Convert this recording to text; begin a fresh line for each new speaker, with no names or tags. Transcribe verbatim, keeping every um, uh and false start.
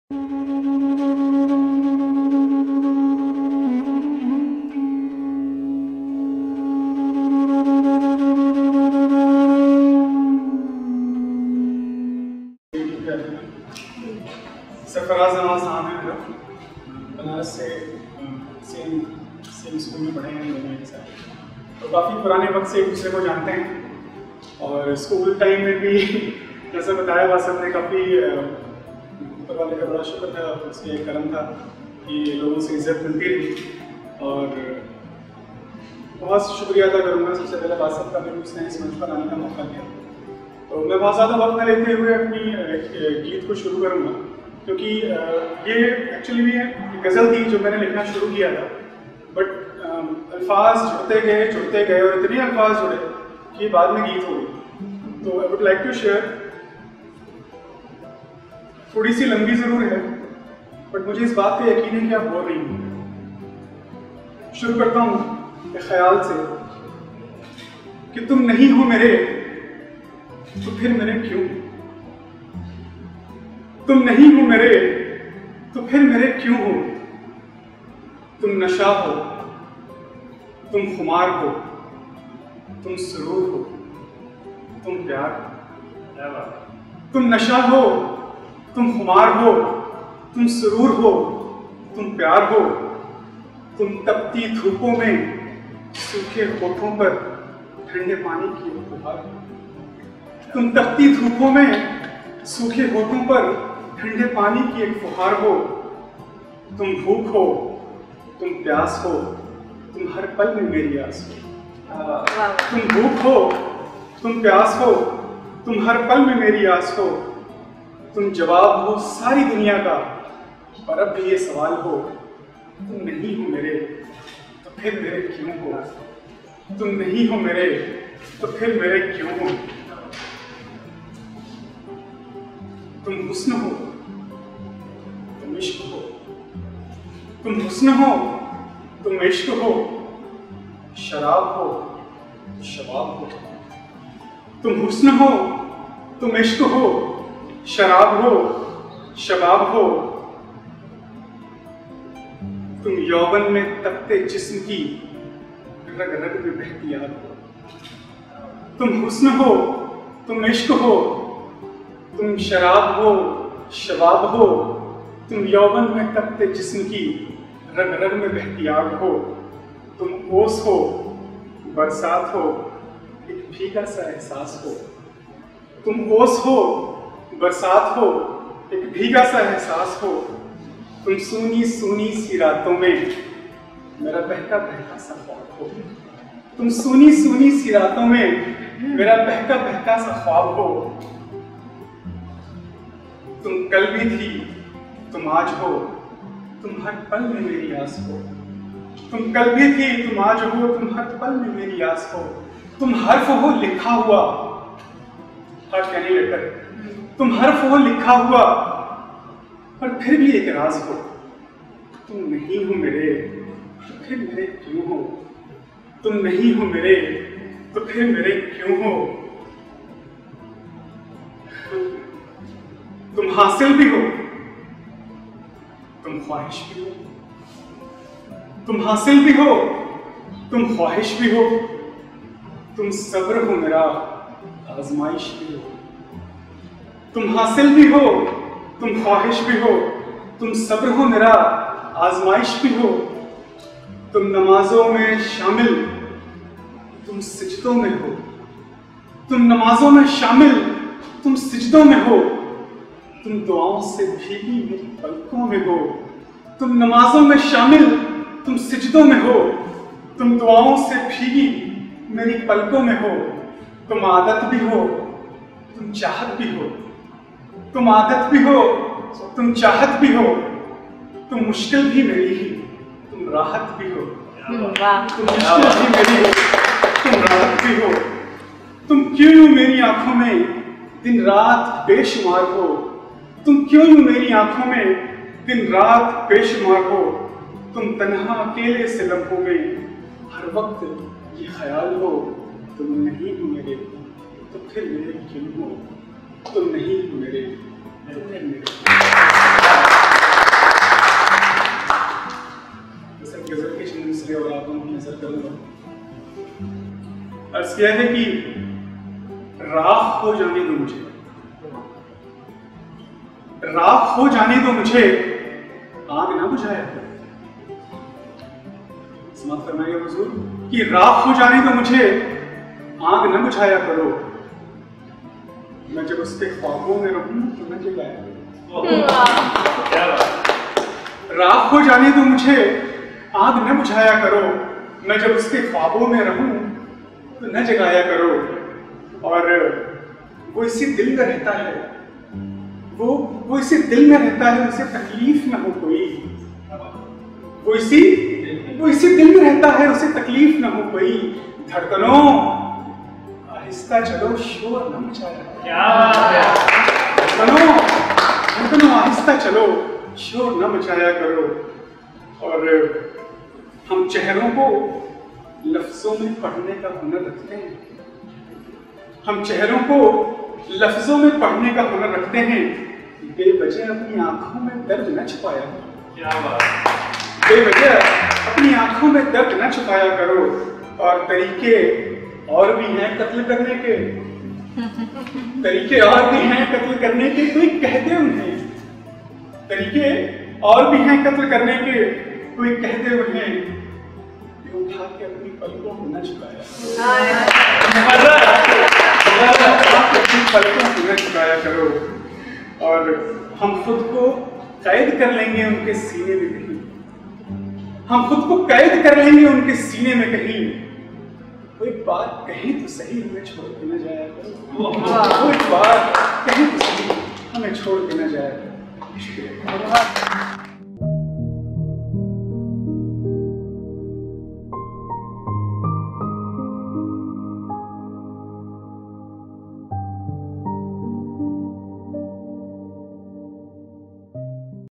सरफराज नवाज साहब हैं मेरा, बनारस से सेम सेम स्कूल में पढ़े हैं दोनों एक साथ, तो काफ़ी पुराने वक्त से एक दूसरे को जानते हैं। और स्कूल टाइम में भी जैसे बताया वासफ ने, काफ़ी ऊपर वाले का बड़ा शुक्र था, उसके करम था कि लोगों से इज्जत मिलती रही। और बहुत शुक्रिया अदा करूँगा सबसे पहले वासफ का, मेरे उसने इस मंच पर आने का मौका दिया। तो मैं बहुत ज़्यादा वक्त न लेते हुए अपनी गीत को शुरू करूँगा, क्योंकि ये एक्चुअली भी गज़ल थी जो मैंने लिखना शुरू किया था, बट अल्फाज जुड़ते गए जुड़ते गए और इतने अल्फाज जुड़े कि बाद में गीत हो गई। तो I would like to share, थोड़ी सी लंबी ज़रूर है बट मुझे इस बात का यकीन है कि आप बोर नहीं होंगे। शुरू करता हूँ एक ख्याल से कि तुम नहीं हो मेरे तो फिर मेरे क्यों, तुम नहीं हो मेरे तो फिर मेरे क्यों हो। तुम नशा हो, तुम खुमार हो, तुम सुरूर हो, तुम प्यार हो। तुम नशा हो, तुम खुमार हो, तुम सुरूर हो, तुम प्यार हो। तुम तपती धूपों में सूखे होठों पर ठंडे पानी की फुहार हो। तुम तपती धूपों में सूखे होठों पर ठंडे पानी की एक फुहार हो। तुम भूख हो, तुम प्यास हो, तुम हर पल में मेरी आस हो। तुम भूख हो, तुम प्यास हो, तुम हर पल में मेरी आस हो। तुम जवाब हो सारी दुनिया का, पर अब भी ये सवाल हो, तुम नहीं हो मेरे तो फिर मेरे क्यों हो। तुम नहीं हो मेरे तो फिर मेरे क्यों हो। तुम हुस्न हो, तुम इश्क हो, तुम हुस्न हो, तुम इश्क हो, शराब हो, शबाब हो। तुम हुस्न हो, तुम इश्क हो, शराब हो, शबाब हो। तुम यौवन में तपते जिस्म की रग रग में बहती आग हो। तुम हुस्न हो, तुम इश्क हो, तुम शराब हो, शबाब हो। तुम यौवन में तपते जिस्म की रग रग में बहती आग हो। तुम ओस हो, बरसात हो, एक भीगा सा एहसास हो। तुम ओस हो, बरसात हो, एक भीगा सा एहसास हो। तुम सूनी सूनी सी रातों में मेरा बहका बहका सा ख्वाब हो। तुम सूनी सूनी सी रातों में मेरा बहका बहका सा ख्वाब हो। तुम कल भी थी, तुम आज हो, तुम हर पल में मेरी आस हो। तुम कल भी थी, तुम आज हो, तुम हर पल में मेरी आस हो। तुम हर्फ हो लिखा हुआ, हर्फ यानी लेटर। तुम हर्फ हो लिखा हुआ, पर फिर भी एक राज हो। तुम नहीं हो मेरे तो फिर मेरे क्यों हो। तुम नहीं हो मेरे तो फिर मेरे क्यों हो। तुम हासिल भी हो, तुम ख्वाहिश भी हो। तुम हासिल भी हो, तुम ख्वाहिश भी हो। तुम सब्र हो मेरा, आजमाइश भी हो। तुम हासिल भी हो, तुम ख्वाहिश भी हो। तुम सब्र हो मेरा, आजमाइश भी हो। तुम नमाजों में शामिल, तुम सिजदों में हो। तुम नमाजों में शामिल, तुम सिजदों में हो। तुम दुआओं से भीगी मेरी पलकों में हो। तुम नमाजों में शामिल, तुम सिजदों में हो। तुम दुआओं से भीगी मेरी पलकों में हो। तुम आदत भी हो, तुम चाहत भी हो। तुम आदत भी हो, तुम चाहत भी हो। तुम मुश्किल भी मेरी ही, तुम राहत भी हो। तुम मुश्किल भी मेरी हो, तुम राहत भी हो। तुम क्यों यूं मेरी आंखों में दिन रात बेशुमार हो। तुम क्यों यूं मेरी आंखों में दिन रात बेशुमार हो। तुम तन्हा अकेले से लम्हों में हर वक्त ये ख्याल हो, तुम नहीं हो मेरे तो फिर मेरे क्यों हो। तुम नहीं हो मेरे तो फिर मेरे बस यह है कि राख हो जाने दो मुझे, राख हो जाने दो मुझे, आग ना बुझाया करो। समाप्त फरमाइए हुजूर कि राख हो जाने दो मुझे, आग न बुझाया करो। मैं जब उसके ख्वाबों में रहूं तो न जगाया करो। राख हो जाने दो मुझे, आग न बुझाया करो। मैं जब उसके ख्वाबों में रहूं तो न जगाया करो। और वो इसी दिल में रहता है, वो वो इसी दिल में रहता है, उसे तकलीफ न हो कोई। वो इसी वो इसी दिल में रहता है, उसे तकलीफ न हो कोई। धड़कनों आहिस्ता चलो, शोर न मचाया। क्या धड़कनों धड़कनों आहिस्ता चलो, शोर न मचाया करो। और हम चेहरों को लफ्जों में पढ़ने का हुनर रखते हैं, हम चेहरों को लफ्जों में पढ़ने का हुनर रखते हैं। बेवजह अपनी आंखों में दर्द न छुपाया करो। क्या बात। बेवजह अपनी आंखों में दर्द न छुपाया करो। और तरीके और भी हैं कत्ल करने के, तरीके और भी हैं कत्ल करने के, कोई कह दे उन्हें। तरीके और भी हैं कत्ल करने के, कोई कह दे उन्हें। उठा के अपनी पलकों को न झुकाया, अपनी पलकों को न झुकाया करो। और हम खुद को कैद कर लेंगे उनके सीने में कहीं, हम खुद को कैद कर लेंगे उनके सीने में कहीं। कोई बात कहीं तो सही, हमें छोड़ के न जाया करो। कोई बात कहीं तो सही, हमें छोड़ के न जाया करो। शुक्रिया।